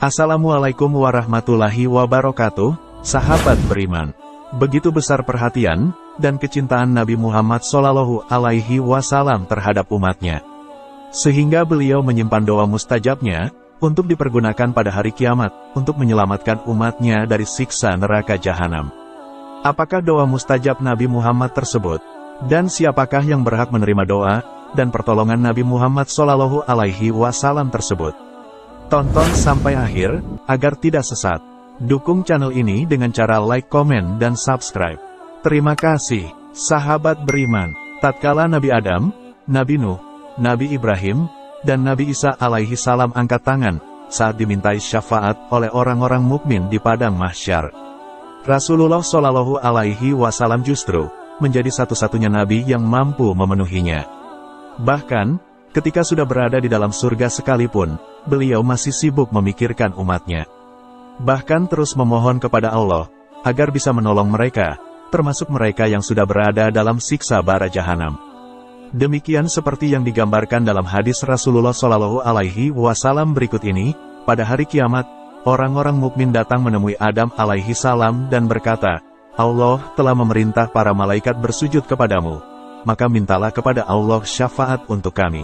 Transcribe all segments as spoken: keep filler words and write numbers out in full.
Assalamualaikum warahmatullahi wabarakatuh, sahabat beriman. Begitu besar perhatian dan kecintaan Nabi Muhammad shallallahu alaihi wasallam terhadap umatnya, sehingga beliau menyimpan doa mustajabnya untuk dipergunakan pada hari kiamat untuk menyelamatkan umatnya dari siksa neraka jahanam. Apakah doa mustajab Nabi Muhammad tersebut? Dan siapakah yang berhak menerima doa dan pertolongan Nabi Muhammad shallallahu alaihi wasallam tersebut? Tonton sampai akhir, agar tidak sesat. Dukung channel ini dengan cara like, komen, dan subscribe. Terima kasih, sahabat beriman. Tatkala Nabi Adam, Nabi Nuh, Nabi Ibrahim, dan Nabi Isa alaihi salam angkat tangan, saat dimintai syafaat oleh orang-orang mukmin di padang mahsyar, Rasulullah shallallahu alaihi wasallam justru menjadi satu-satunya Nabi yang mampu memenuhinya. Bahkan, ketika sudah berada di dalam surga sekalipun, beliau masih sibuk memikirkan umatnya. Bahkan terus memohon kepada Allah, agar bisa menolong mereka, termasuk mereka yang sudah berada dalam siksa bara jahanam. Demikian seperti yang digambarkan dalam hadis Rasulullah shallallahu alaihi wasallam berikut ini. Pada hari kiamat, orang-orang mukmin datang menemui Adam alaihi salam dan berkata, Allah telah memerintah para malaikat bersujud kepadamu, maka mintalah kepada Allah syafaat untuk kami.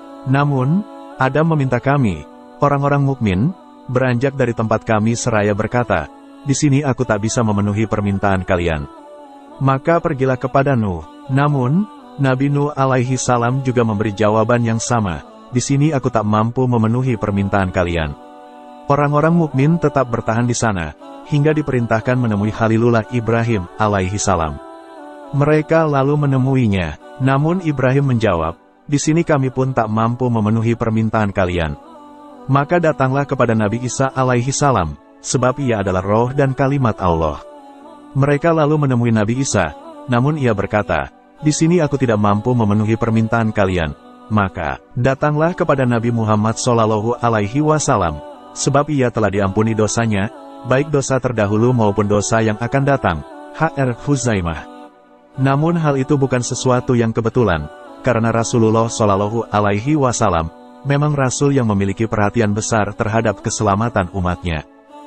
Namun, Adam meminta kami, orang-orang mukmin, beranjak dari tempat kami seraya berkata, di sini aku tak bisa memenuhi permintaan kalian. Maka pergilah kepada Nuh. Namun, Nabi Nuh alaihi salam juga memberi jawaban yang sama, di sini aku tak mampu memenuhi permintaan kalian. Orang-orang mukmin tetap bertahan di sana, hingga diperintahkan menemui Khalilullah Ibrahim alaihi salam. Mereka lalu menemuinya, namun Ibrahim menjawab, di sini kami pun tak mampu memenuhi permintaan kalian. Maka datanglah kepada Nabi Isa alaihi salam, sebab ia adalah roh dan kalimat Allah. Mereka lalu menemui Nabi Isa, namun ia berkata, di sini aku tidak mampu memenuhi permintaan kalian. Maka, datanglah kepada Nabi Muhammad shallallahu alaihi wasallam, sebab ia telah diampuni dosanya, baik dosa terdahulu maupun dosa yang akan datang. H R Huzaimah. Namun hal itu bukan sesuatu yang kebetulan, karena Rasulullah shallallahu alaihi wasallam memang Rasul yang memiliki perhatian besar terhadap keselamatan umatnya.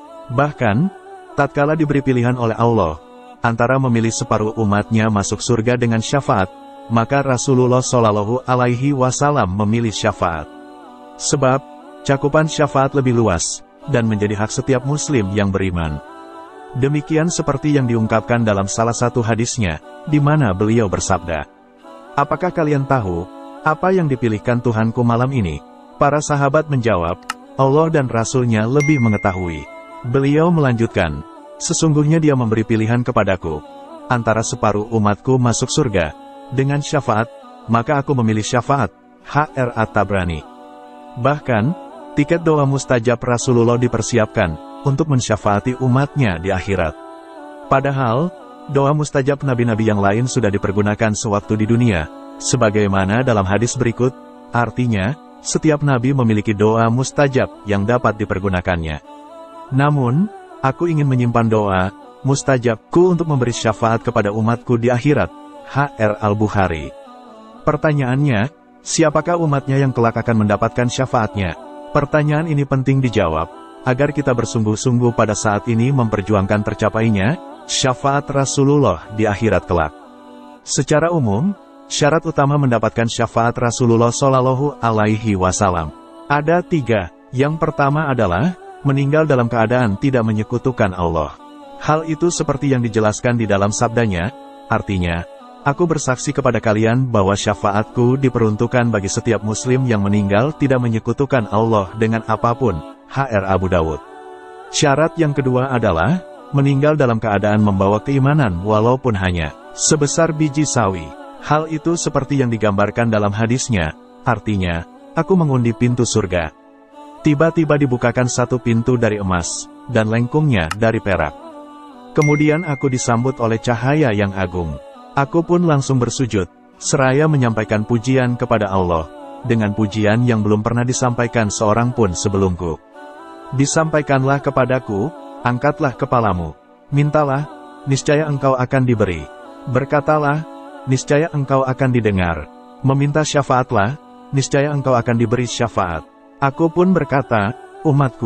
Bahkan, tatkala diberi pilihan oleh Allah, antara memilih separuh umatnya masuk surga dengan syafaat, maka Rasulullah shallallahu alaihi wasallam memilih syafaat. Sebab, cakupan syafaat lebih luas, dan menjadi hak setiap muslim yang beriman. Demikian seperti yang diungkapkan dalam salah satu hadisnya, di mana beliau bersabda, apakah kalian tahu, apa yang dipilihkan Tuhanku malam ini? Para sahabat menjawab, Allah dan Rasul-Nya lebih mengetahui. Beliau melanjutkan, sesungguhnya dia memberi pilihan kepadaku, antara separuh umatku masuk surga, dengan syafaat, maka aku memilih syafaat. H R At-Tabrani. Bahkan, tiket doa mustajab Rasulullah dipersiapkan, untuk mensyafaati umatnya di akhirat. Padahal, doa mustajab nabi-nabi yang lain sudah dipergunakan sewaktu di dunia, sebagaimana dalam hadis berikut, artinya, setiap nabi memiliki doa mustajab yang dapat dipergunakannya. Namun, aku ingin menyimpan doa mustajabku untuk memberi syafaat kepada umatku di akhirat. H R Al-Bukhari. Pertanyaannya, siapakah umatnya yang kelak akan mendapatkan syafaatnya? Pertanyaan ini penting dijawab, agar kita bersungguh-sungguh pada saat ini memperjuangkan tercapainya syafaat Rasulullah di akhirat kelak. Secara umum, syarat utama mendapatkan syafaat Rasulullah shallallahu alaihi wasallam ada tiga. Yang pertama adalah meninggal dalam keadaan tidak menyekutukan Allah. Hal itu seperti yang dijelaskan di dalam sabdanya, artinya, aku bersaksi kepada kalian bahwa syafaatku diperuntukkan bagi setiap muslim yang meninggal tidak menyekutukan Allah dengan apapun. H R Abu Dawud. Syarat yang kedua adalah meninggal dalam keadaan membawa keimanan walaupun hanya sebesar biji sawi. Hal itu seperti yang digambarkan dalam hadisnya, artinya, aku mengundi pintu surga. Tiba-tiba dibukakan satu pintu dari emas, dan lengkungnya dari perak. Kemudian aku disambut oleh cahaya yang agung. Aku pun langsung bersujud, seraya menyampaikan pujian kepada Allah, dengan pujian yang belum pernah disampaikan seorang pun sebelumku. Disampaikanlah kepadaku, angkatlah kepalamu, mintalah, niscaya engkau akan diberi. Berkatalah, niscaya engkau akan didengar. Meminta syafaatlah, niscaya engkau akan diberi syafaat. Aku pun berkata, umatku,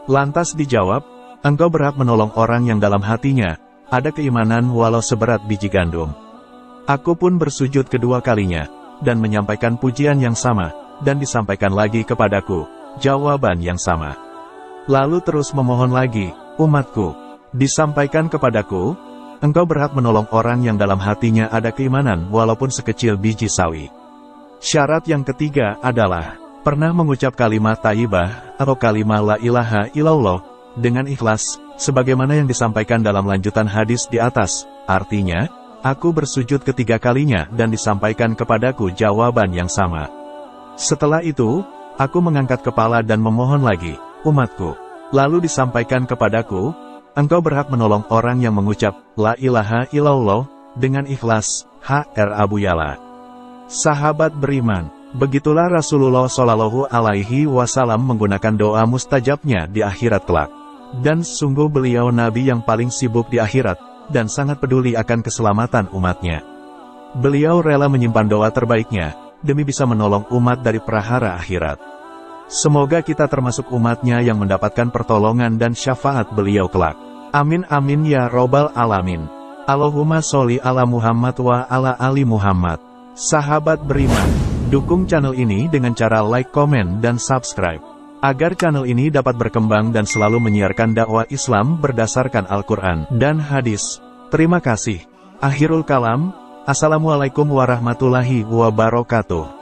Lantas dijawab, engkau berhak menolong orang yang dalam hatinya ada keimanan walau seberat biji gandum. Aku pun bersujud kedua kalinya, dan menyampaikan pujian yang sama, dan disampaikan lagi kepadaku jawaban yang sama. Lalu terus memohon lagi, umatku, disampaikan kepadaku, engkau berhak menolong orang yang dalam hatinya ada keimanan walaupun sekecil biji sawi. Syarat yang ketiga adalah pernah mengucap kalimat thayyibah atau kalimat la ilaha illallah dengan ikhlas, sebagaimana yang disampaikan dalam lanjutan hadis di atas. Artinya, aku bersujud ketiga kalinya dan disampaikan kepadaku jawaban yang sama. Setelah itu, aku mengangkat kepala dan memohon lagi, umatku. Lalu disampaikan kepadaku, engkau berhak menolong orang yang mengucap la ilaha illallah dengan ikhlas. H R Abu Yala. Sahabat beriman, begitulah Rasulullah Shallallahu Alaihi Wasallam menggunakan doa mustajabnya di akhirat kelak. Dan sungguh beliau Nabi yang paling sibuk di akhirat, dan sangat peduli akan keselamatan umatnya. Beliau rela menyimpan doa terbaiknya, demi bisa menolong umat dari prahara akhirat. Semoga kita termasuk umatnya yang mendapatkan pertolongan dan syafaat beliau kelak. Amin amin ya robbal alamin. Allahumma sholli ala Muhammad wa ala ali Muhammad. Sahabat beriman, dukung channel ini dengan cara like, komen, dan subscribe, agar channel ini dapat berkembang dan selalu menyiarkan dakwah Islam berdasarkan Al-Quran dan hadis. Terima kasih. Akhirul kalam, Assalamualaikum warahmatullahi wabarakatuh.